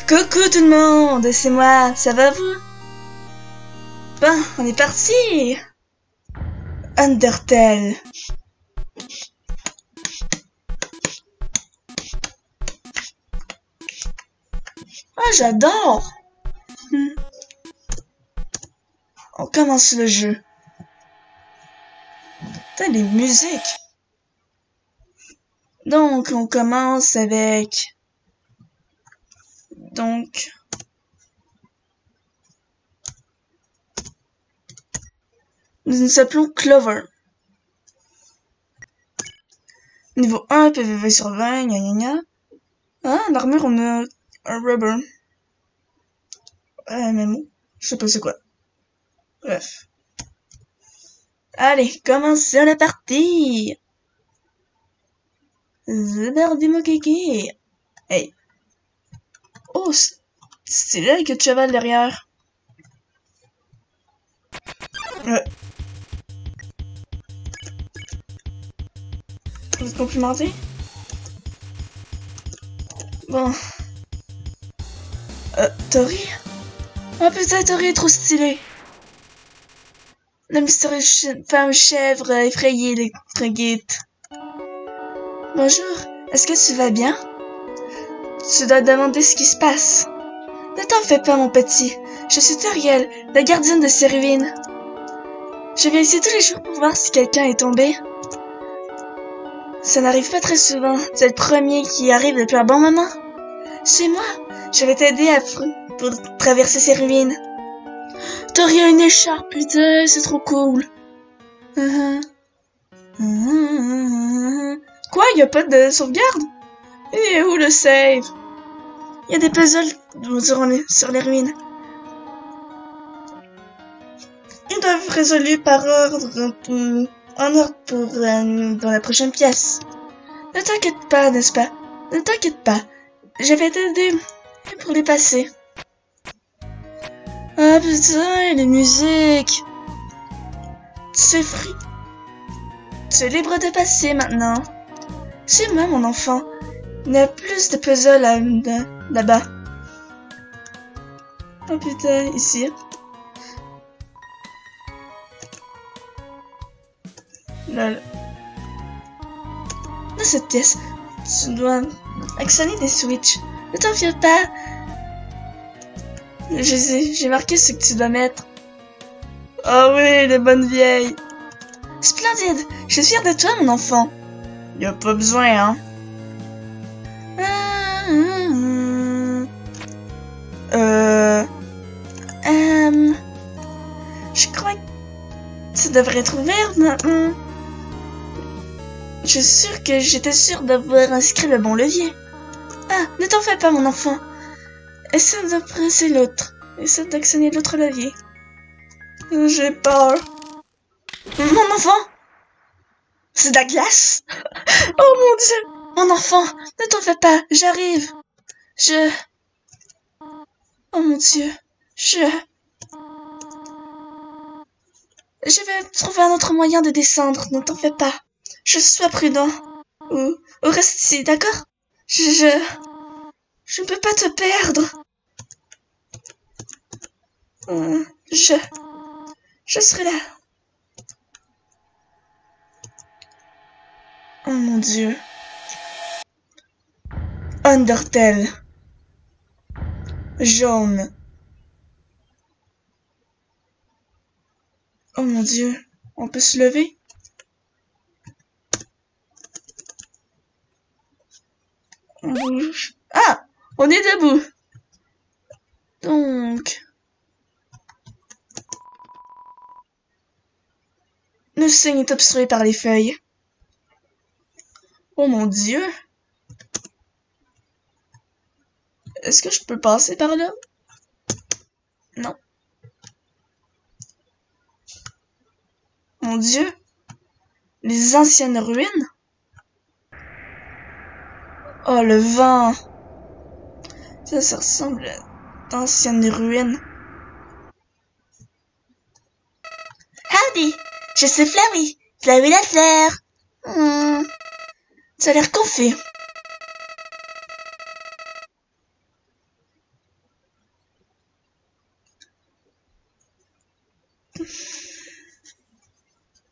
Coucou tout le monde, c'est moi, ça va vous? Bon, on est parti! Undertale. Ah, j'adore! On commence le jeu. Putain, les musiques! Donc, on commence avec... Nous nous appelons Clover. Niveau 1, PVV sur 20, gna gna gna. Ah, l'armure, on a un rubber. MMO, je sais pas c'est quoi. Bref. Allez, commençons la partie! Zebardimo Kiki. Hey. Oh, c'est là que tu cheval derrière. Vous êtes complimenté? Bon. Tori? Oh putain, Tori est trop stylée. La mystérieuse femme chèvre effrayée électroguite. Bonjour, est-ce que tu vas bien? Tu dois demander ce qui se passe. Ne t'en fais pas, mon petit. Je suis Toriel, la gardienne de ces ruines. Je viens ici tous les jours pour voir si quelqu'un est tombé. Ça n'arrive pas très souvent. Tu es le premier qui arrive depuis un bon moment. C'est moi. Je vais t'aider pour traverser ces ruines. Tori a une écharpe, putain, c'est trop cool. Quoi, y a pas de sauvegarde? Et où le save? Il y a des puzzles sur les ruines. Ils doivent être résolus par ordre dans la prochaine pièce. Ne t'inquiète pas, n'est-ce pas? Ne t'inquiète pas. Je vais t'aider pour les passer. Ah putain, les musiques. Tu es libre de passer maintenant. Suis-moi, mon enfant. Il y a plus de puzzles là-bas. Oh putain, ici. Lol. Dans cette pièce, tu dois actionner des switches. Ne t'en fie pas. J'ai marqué ce que tu dois mettre. Oh oui, les bonnes vieilles. Splendide. Je suis fière de toi, mon enfant. Y a pas besoin, hein. Je crois que ça devrait être ouvert maintenant. Je suis sûre que j'étais sûre d'avoir inscrit le bon levier. Ah, ne t'en fais pas, mon enfant. Essaie de presser l'autre. Essaie d'actionner l'autre levier. J'ai peur. Mon enfant? C'est de la glace? Oh mon Dieu! Mon enfant, ne t'en fais pas, j'arrive. Oh mon Dieu, je vais trouver un autre moyen de descendre, ne t'en fais pas. Sois prudent. Ou reste ici, d'accord? Je ne peux pas te perdre. Je serai là. Oh mon Dieu. Undertale. Jaune. Oh mon Dieu. On peut se lever? On bouge. Ah! On est debout. Donc... Le signe est obstrué par les feuilles. Oh mon Dieu. Est-ce que je peux passer par là? Non. Mon Dieu. Les anciennes ruines? Oh, le vent. Ça ressemble à d'anciennes ruines. Howdy, je suis Flowey. Flowey la fleur. Ça a l'air confus.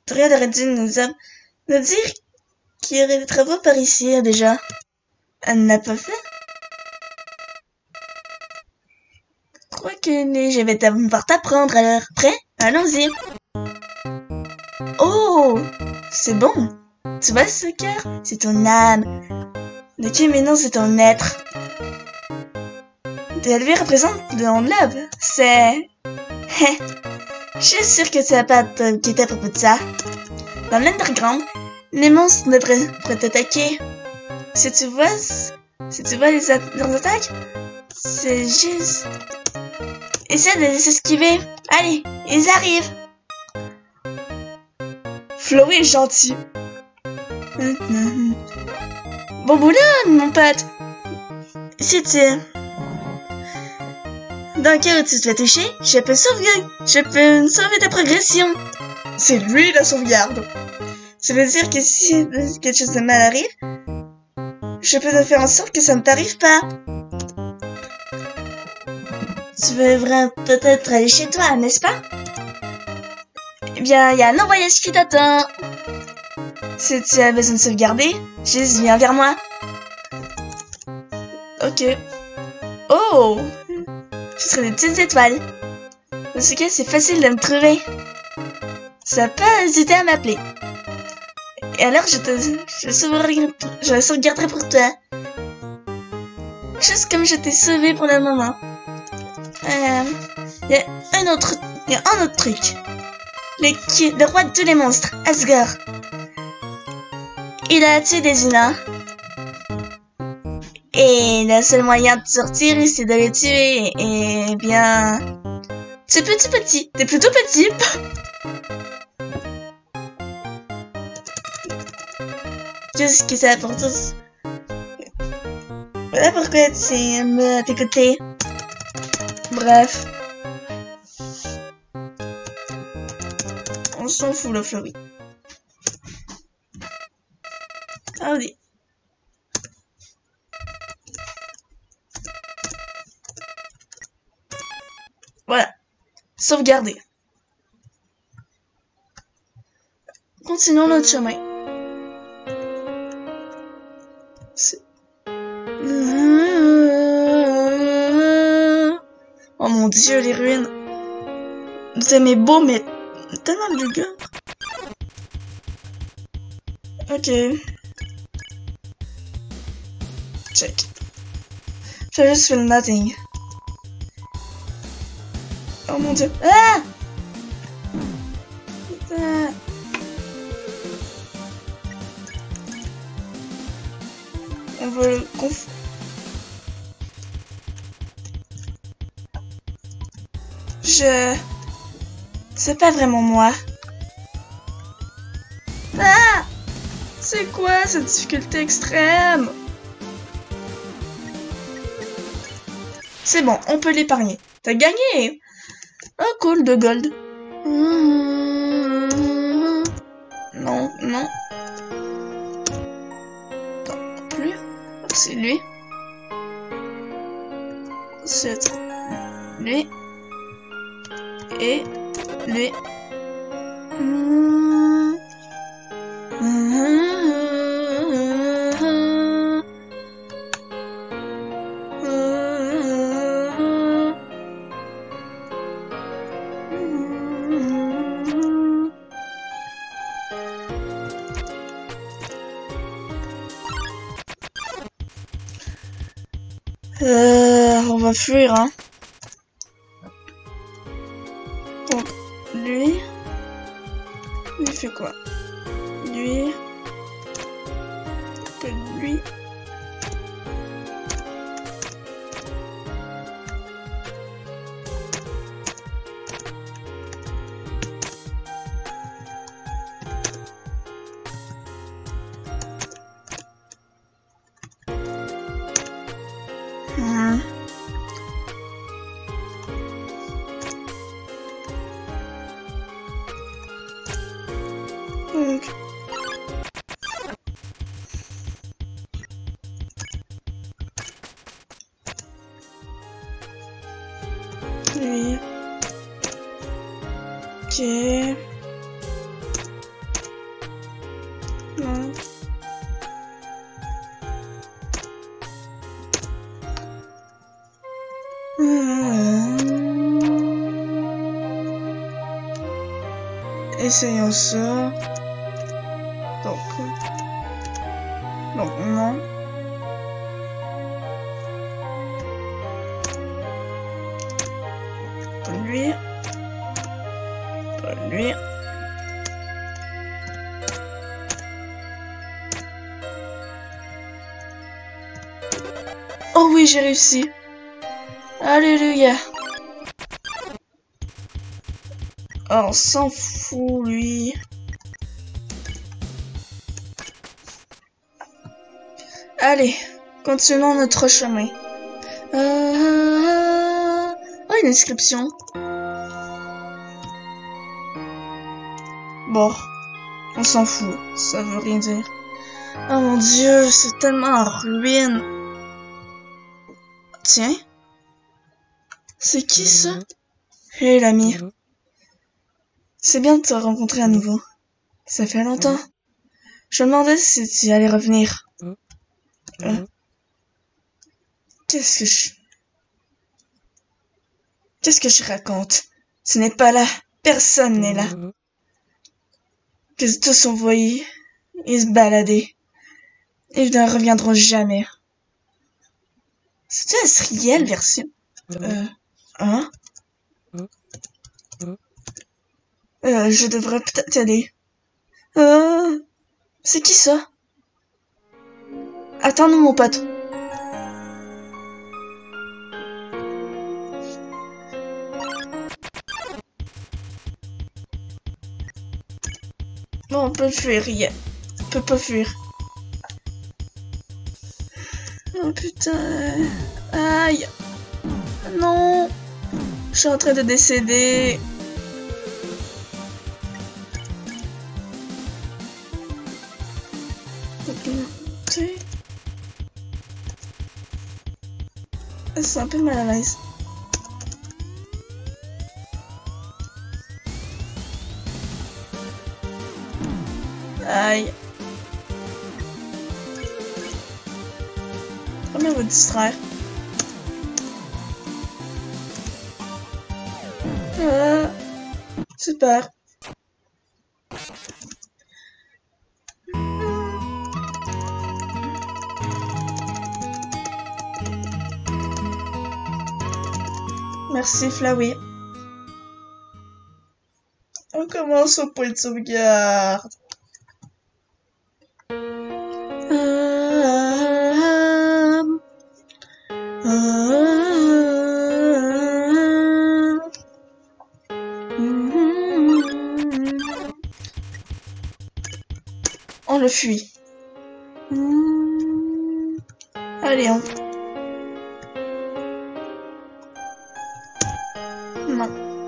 Toriel aurait dû nous dire qu'il y aurait des travaux par ici, déjà. Elle ne l'a pas fait? Je crois que je vais devoir t'apprendre alors. Prêt? Allons-y. Oh! C'est bon. Tu vois ce cœur? C'est ton âme. Le cœur, mais non, c'est ton être. Lui représente le enveloppe. C'est... Je suis sûre que tu vas pas t'inquiéter à propos de ça. Dans l'underground, les monstres devraient t'attaquer. Si tu vois leurs attaques, c'est juste... Essaie de les esquiver. Allez, ils arrivent. Flowey est gentil. Bon boulot, mon pote. Si tu... Dans le cas où tu te fais toucher, je peux sauver ta progression. C'est lui la sauvegarde. Ça veut dire que si quelque chose de mal arrive, je peux te faire en sorte que ça ne t'arrive pas. Tu veux peut-être aller chez toi, n'est-ce pas? Eh bien, il y a un voyage qui t'attend. Si tu as besoin de sauvegarder, juste viens vers moi. Ok. Oh! Ce serait des petites étoiles. Dans ce cas, c'est facile de me trouver. Tu n'as pas hésité à m'appeler. Et alors, je sauvegarderai pour toi. Juste comme je t'ai sauvé pour le moment. Il y a un autre truc. Le roi de tous les monstres, Asgore. Il a tué des humains. Et le seul moyen de sortir, c'est de les tuer. Et bien... T'es plutôt petit. Qu'est-ce que ça pour tous? Voilà pourquoi tu aimes à tes côtés. Bref. On s'en fout, la Flowey. Ah oui. Voilà. Sauvegarder. Continuons notre chemin. Oh mon Dieu, les ruines. C'est beau, mais tellement lugubre. Ok. Check. J'ai juste fait le nothing. Oh mon Dieu. Ah! Putain. On veut le C'est pas vraiment moi. Ah! C'est quoi cette difficulté extrême? C'est bon, on peut l'épargner. T'as gagné! Oh cool, de gold. Non, non. Non, plus. C'est lui. C'est lui. Et lui. On va fuir, hein. Donc, lui fait quoi? Lui. Que lui. Donc. Lui. Ok. Essayons ça. Donc non. Pas lui. Pas lui. Oh oui, j'ai réussi. Alléluia. Oh, on s'en fout, lui. Allez, continuons notre chemin. Oh, une inscription. Bon, on s'en fout, ça veut rien dire. Oh mon Dieu, c'est tellement en ruine. Tiens, c'est qui ça? Hé l'ami, c'est bien de te rencontrer à nouveau. Ça fait longtemps. Je me demandais si tu allais revenir. Qu'est-ce que je raconte? Tu n'es pas là. Personne n'est là. Que tous ont voyé et se balader. Ils ne reviendront jamais. C'est-tu la Sriel version? Hein? Je devrais peut-être aller. C'est qui ça? Attends-nous, mon pote. Bon, on peut fuir, on peut pas fuir. Oh putain. Aïe. Non. Je suis en train de décéder. C'est un peu mal à l'aise. Aïe. Comment on va distraire? Super. Merci Flowey. On commence au point de sauvegarde. On le fuit. Allez, on... Non.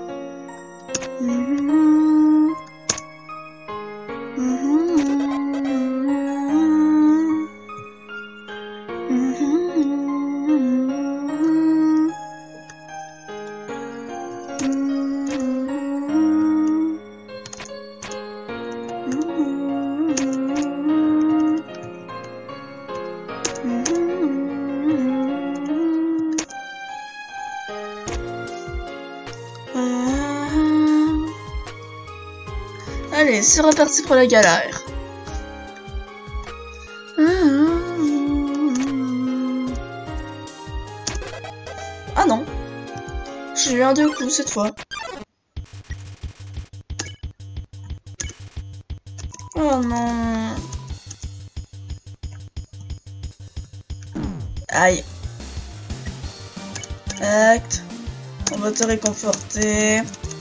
Allez, c'est reparti pour la galère. Ah non. J'ai eu un deux coups cette fois. Oh non. Aïe. Acte. On va te réconforter.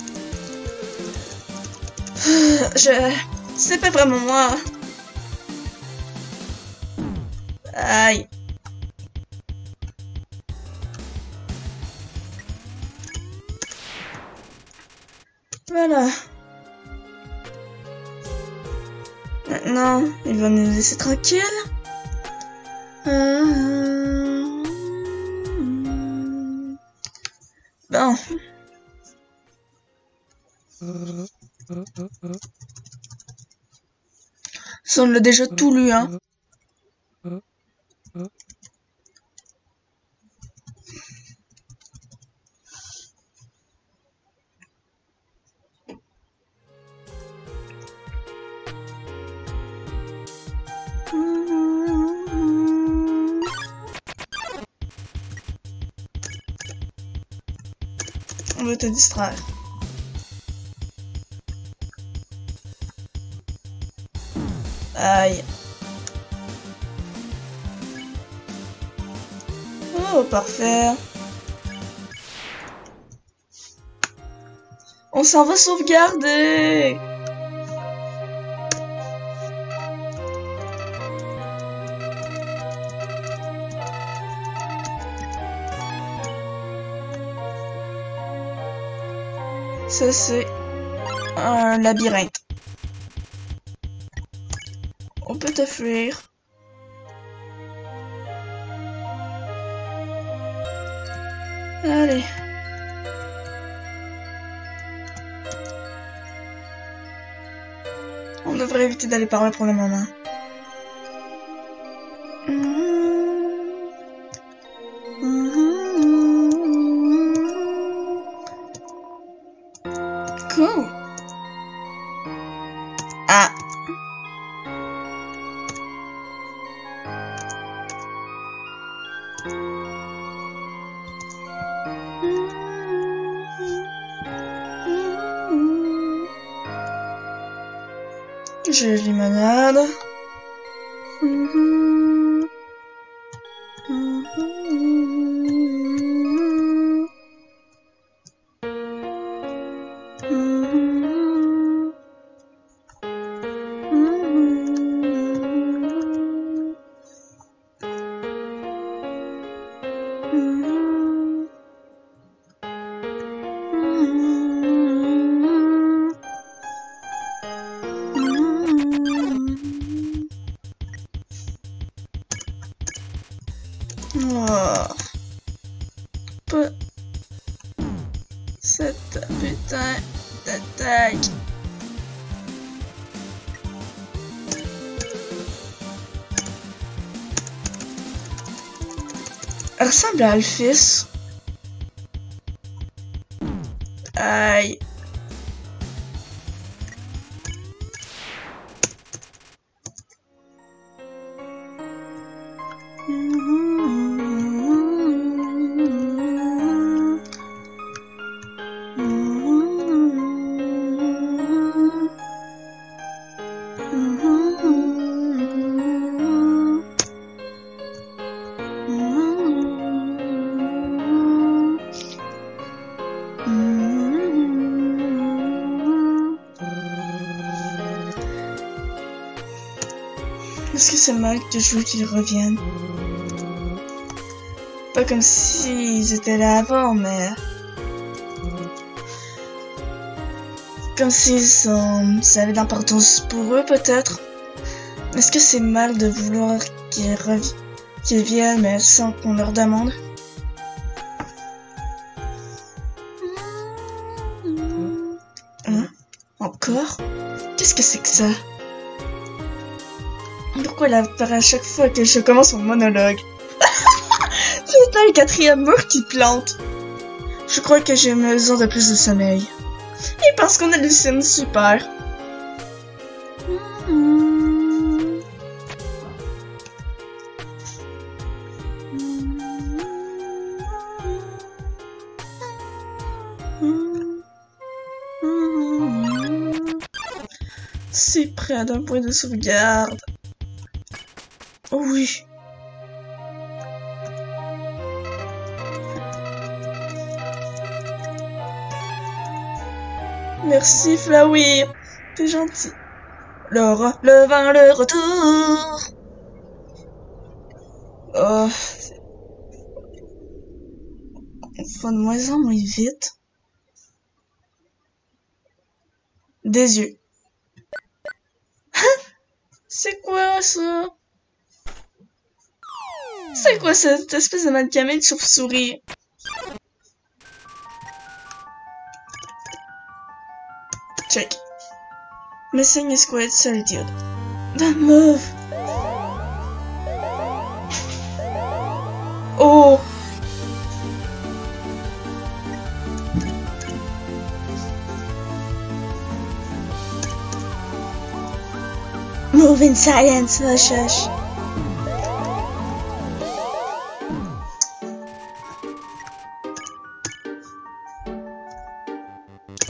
C'est pas vraiment moi. Aïe. Voilà. Maintenant, il va nous laisser tranquille. Bon. Ça, on l'a déjà tout lu, hein. On va te distraire. Aïe. Oh, parfait. On s'en va sauvegarder. Ça, c'est un labyrinthe. On peut te fuir. Allez. On devrait éviter d'aller par là pour le moment. Cool. Ah. J'ai limonade. Oh. Pas cette putain d'attaque. Elle ressemble à Alphys. Aïe. Est-ce que c'est mal que je veux qu'ils reviennent? Pas comme s'ils étaient là avant, mais... comme s'ils sont... ça avait d'importance pour eux, peut-être? Est-ce que c'est mal de vouloir qu'ils viennent, mais sans qu'on leur demande? Hein? Encore? Qu'est-ce que c'est que ça? Pourquoi elle apparaît à chaque fois que je commence mon monologue? C'est un quatrième mur qui plante. Je crois que j'ai besoin de plus de sommeil. Et parce qu'on hallucine super. Si près d'un point de sauvegarde. Oh oui. Merci Flowey, t'es gentil. Laura, le vin, le retour. Oh, on va de moins en moins vite. Des yeux. C'est quoi ça? C'est quoi cette espèce de malcamé de chauve-souris? Check. Missing is quiet solitude. Don't move. Oh. Move in silence, hush hush.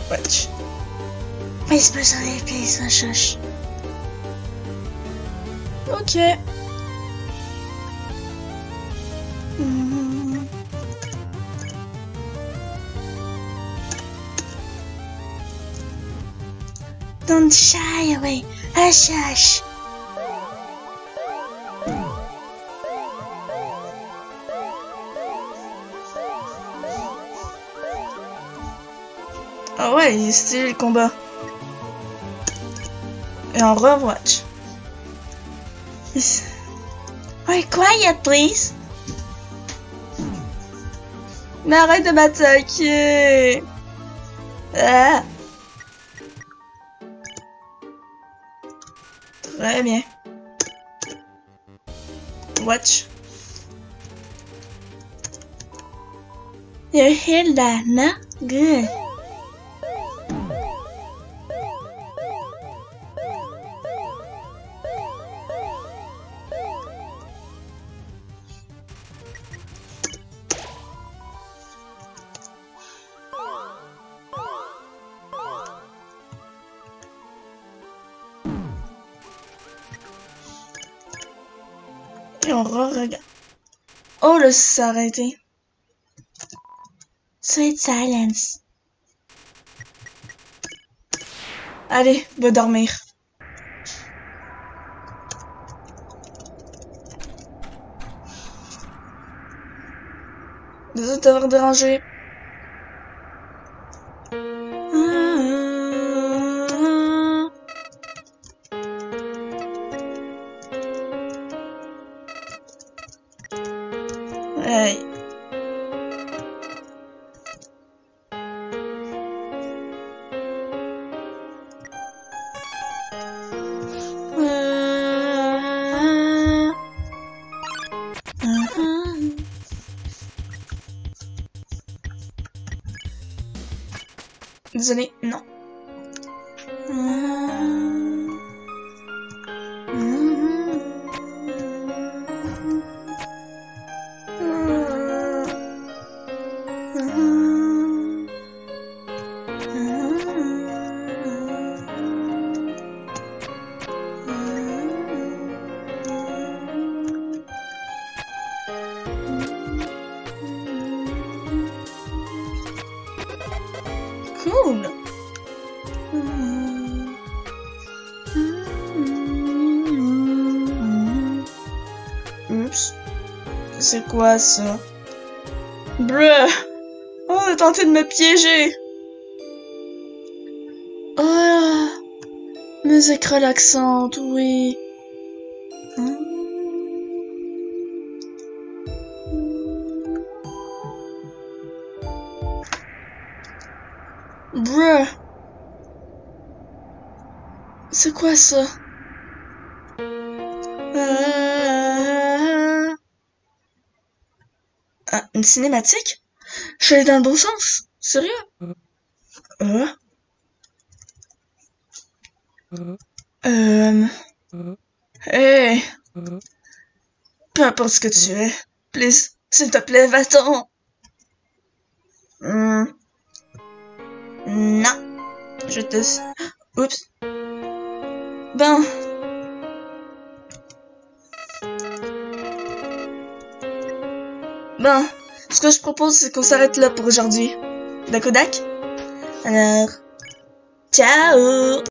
Watch. Mais c'est pas sur les pieds, ça cherche. Ok. Don't shy away. Hush, hush. Ah ouais, il est stylé le combat. Et en Overwatch. Wait, quiet, please. Mais arrête de m'attaquer. Ah. Très bien. Watch. You're here, Lana. Good. Et on re-regarde. Oh, là, ça s'est arrêté. Sweet silence. Allez, va dormir. Désolé de t'avoir dérangé. Hey. Désolé, non. Cool. Oups. C'est quoi ça? Bruh. On a tenté de me piéger. Oh. Musique relaxante, oui. Bruh. C'est quoi ça? Ah, une cinématique? Je suis allée dans le bon sens? Sérieux? Hey! Peu importe ce que tu es. Please, s'il te plaît, va-t'en! Non. Je te... Oups. Ben... Ben, ce que je propose, c'est qu'on s'arrête là pour aujourd'hui. D'accord, Dac? Alors... Ciao!